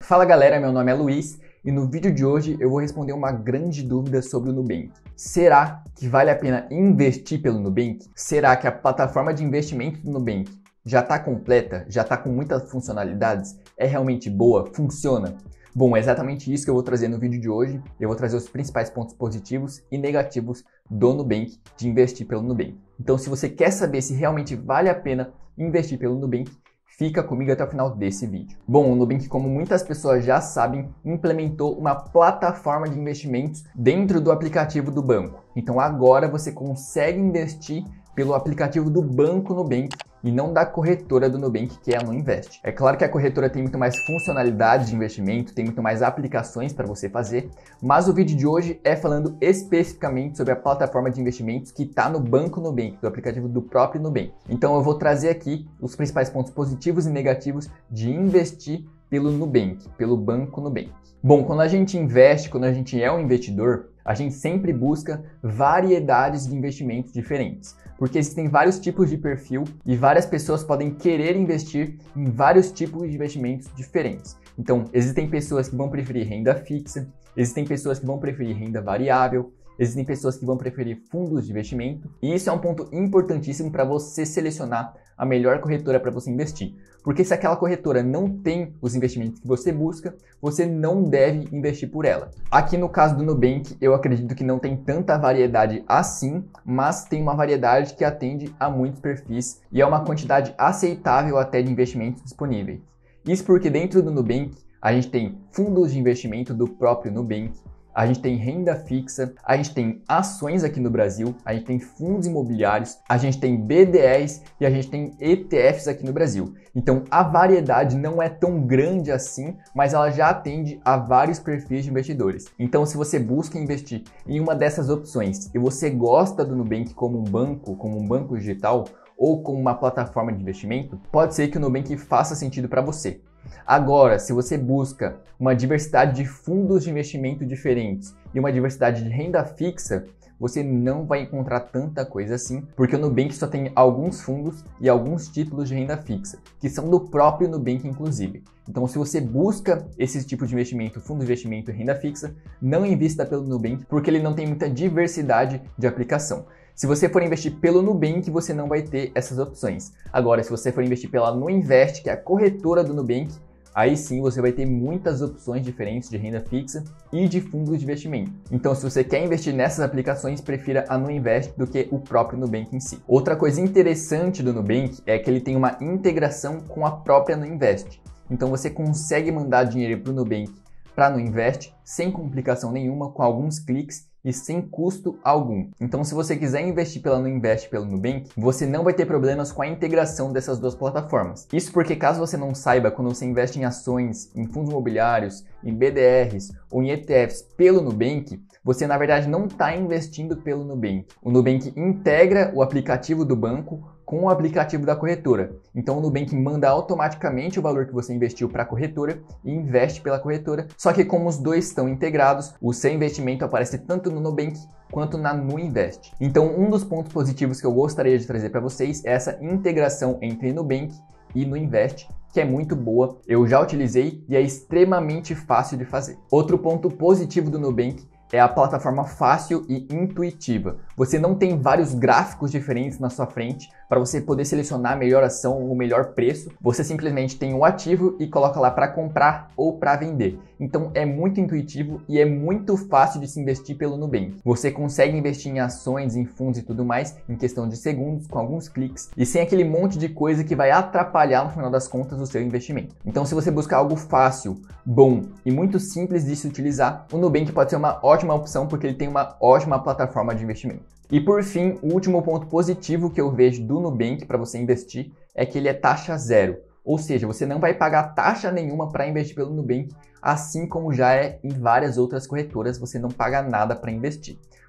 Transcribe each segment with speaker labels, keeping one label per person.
Speaker 1: Fala galera, meu nome é Luiz e no vídeo de hoje eu vou responder uma grande dúvida sobre o Nubank. Será que vale a pena investir pelo Nubank? Será que a plataforma de investimento do Nubank já está completa? Já está com muitas funcionalidades? É realmente boa? Funciona? Bom, é exatamente isso que eu vou trazer no vídeo de hoje. Eu vou trazer os principais pontos positivos e negativos do Nubank, de investir pelo Nubank. Então, se você quer saber se realmente vale a pena investir pelo Nubank, fica comigo até o final desse vídeo. Bom, o Nubank, como muitas pessoas já sabem, implementou uma plataforma de investimentos dentro do aplicativo do banco. Então agora você consegue investir pelo aplicativo do banco Nubank e não da corretora do Nubank, que é a Nuinvest. É claro que a corretora tem muito mais funcionalidades de investimento, tem muito mais aplicações para você fazer, mas o vídeo de hoje é falando especificamente sobre a plataforma de investimentos que está no banco Nubank, do aplicativo do próprio Nubank. Então eu vou trazer aqui os principais pontos positivos e negativos de investir pelo Nubank, pelo banco Nubank. Bom, quando a gente investe, quando a gente é um investidor, a gente sempre busca variedades de investimentos diferentes, porque existem vários tipos de perfil e várias pessoas podem querer investir em vários tipos de investimentos diferentes. Então, existem pessoas que vão preferir renda fixa, existem pessoas que vão preferir renda variável, existem pessoas que vão preferir fundos de investimento, e isso é um ponto importantíssimo para você selecionar a melhor corretora para você investir. Porque se aquela corretora não tem os investimentos que você busca, você não deve investir por ela. Aqui no caso do Nubank, eu acredito que não tem tanta variedade assim, mas tem uma variedade que atende a muitos perfis e é uma quantidade aceitável até de investimentos disponíveis. Isso porque dentro do Nubank, a gente tem fundos de investimento do próprio Nubank, a gente tem renda fixa, a gente tem ações aqui no Brasil, a gente tem fundos imobiliários, a gente tem BDRs e a gente tem ETFs aqui no Brasil. Então a variedade não é tão grande assim, mas ela já atende a vários perfis de investidores. Então se você busca investir em uma dessas opções e você gosta do Nubank como um banco digital ou como uma plataforma de investimento, pode ser que o Nubank faça sentido para você. Agora, se você busca uma diversidade de fundos de investimento diferentes e uma diversidade de renda fixa, você não vai encontrar tanta coisa assim, porque o Nubank só tem alguns fundos e alguns títulos de renda fixa, que são do próprio Nubank inclusive. Então, se você busca esses tipos de investimento, fundo de investimento e renda fixa, não invista pelo Nubank, porque ele não tem muita diversidade de aplicação. Se você for investir pelo Nubank, você não vai ter essas opções. Agora, se você for investir pela Nuinvest, que é a corretora do Nubank, aí sim você vai ter muitas opções diferentes de renda fixa e de fundos de investimento. Então, se você quer investir nessas aplicações, prefira a Nuinvest do que o próprio Nubank em si. Outra coisa interessante do Nubank é que ele tem uma integração com a própria Nuinvest. Então, você consegue mandar dinheiro para o Nubank, para a Nuinvest, sem complicação nenhuma, com alguns cliques e sem custo algum. Então, se você quiser investir pela Nuinvest e pelo Nubank, você não vai ter problemas com a integração dessas duas plataformas. Isso porque, caso você não saiba, quando você investe em ações, em fundos imobiliários, em BDRs ou em ETFs pelo Nubank, você na verdade não está investindo pelo Nubank. O Nubank integra o aplicativo do banco com o aplicativo da corretora. Então o Nubank manda automaticamente o valor que você investiu para a corretora e investe pela corretora. Só que como os dois estão integrados, o seu investimento aparece tanto no Nubank quanto na Nuinvest. Então um dos pontos positivos que eu gostaria de trazer para vocês é essa integração entre Nubank e Nuinvest, que é muito boa. Eu já utilizei e é extremamente fácil de fazer. Outro ponto positivo do Nubank é a plataforma fácil e intuitiva. Você não tem vários gráficos diferentes na sua frente para você poder selecionar a melhor ação ou o melhor preço. Você simplesmente tem um ativo e coloca lá para comprar ou para vender. Então é muito intuitivo e é muito fácil de se investir pelo Nubank. Você consegue investir em ações, em fundos e tudo mais em questão de segundos, com alguns cliques e sem aquele monte de coisa que vai atrapalhar no final das contas o seu investimento. Então se você buscar algo fácil, bom e muito simples de se utilizar, o Nubank pode ser uma ótima opção porque ele tem uma ótima plataforma de investimento. E por fim, o último ponto positivo que eu vejo do Nubank para você investir é que ele é taxa zero. Ou seja, você não vai pagar taxa nenhuma para investir pelo Nubank, assim como já é em várias outras corretoras, você não paga nada para investir.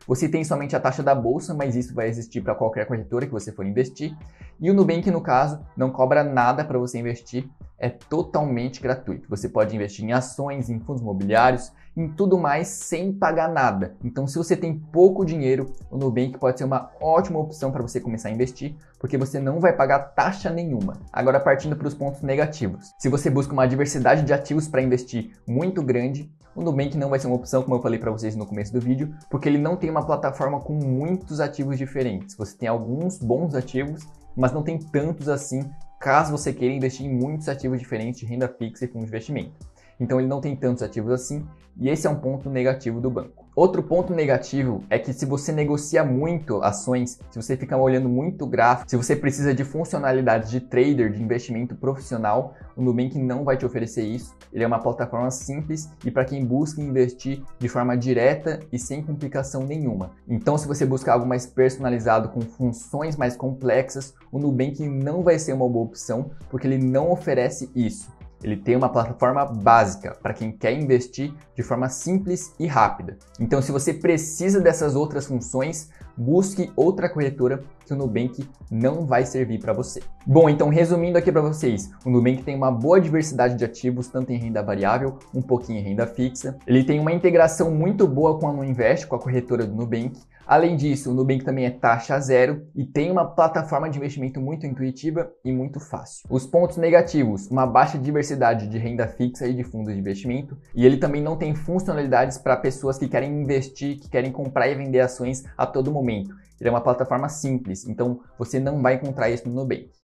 Speaker 1: Você tem somente a taxa da bolsa, mas isso vai existir para qualquer corretora que você for investir. E o Nubank, no caso, não cobra nada para você investir, é totalmente gratuito. Você pode investir em ações, em fundos imobiliários, em tudo mais sem pagar nada. Então, se você tem pouco dinheiro, o Nubank pode ser uma ótima opção para você começar a investir, porque você não vai pagar taxa nenhuma. Agora, partindo para os pontos negativos. Se você busca uma diversidade de ativos para investir muito grande, o Nubank não vai ser uma opção, como eu falei para vocês no começo do vídeo, porque ele não tem uma plataforma com muitos ativos diferentes. Você tem alguns bons ativos, mas não tem tantos assim, caso você queira investir em muitos ativos diferentes de renda fixa e fundo de investimento. Então ele não tem tantos ativos assim, e esse é um ponto negativo do banco. Outro ponto negativo é que se você negocia muito ações, se você fica olhando muito gráfico, se você precisa de funcionalidades de trader, de investimento profissional, o Nubank não vai te oferecer isso. Ele é uma plataforma simples e para quem busca investir de forma direta e sem complicação nenhuma. Então, se você busca algo mais personalizado, com funções mais complexas, o Nubank não vai ser uma boa opção, porque ele não oferece isso. Ele tem uma plataforma básica para quem quer investir de forma simples e rápida. Então, se você precisa dessas outras funções, busque outra corretora que o Nubank não vai servir para você. Bom, então resumindo aqui para vocês, o Nubank tem uma boa diversidade de ativos, tanto em renda variável, um pouquinho em renda fixa. Ele tem uma integração muito boa com a Nuinvest, com a corretora do Nubank. Além disso, o Nubank também é taxa zero e tem uma plataforma de investimento muito intuitiva e muito fácil. Os pontos negativos, uma baixa diversidade de renda fixa e de fundos de investimento, e ele também não tem funcionalidades para pessoas que querem investir, que querem comprar e vender ações a todo momento. Ele é uma plataforma simples, então você não vai encontrar isso no Nubank.